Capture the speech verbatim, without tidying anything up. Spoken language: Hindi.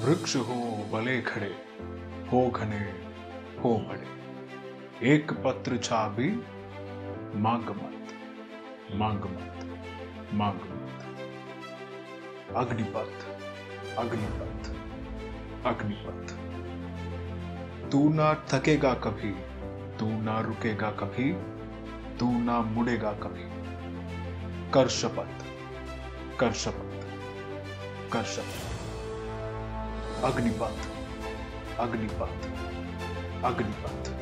वृक्ष हो भले खड़े, हो घने हो बड़े, एक पत्र छाबी मांग मत, मांग मत, मांग मत। अग्निपथ, अग्निपथ, अग्निपथ। तू ना थकेगा कभी, तू ना रुकेगा कभी, तू ना मुड़ेगा कभी। कर शपथ, कर शपथ, कर शपथ। अग्निपथ, अग्निपथ, अग्निपथ।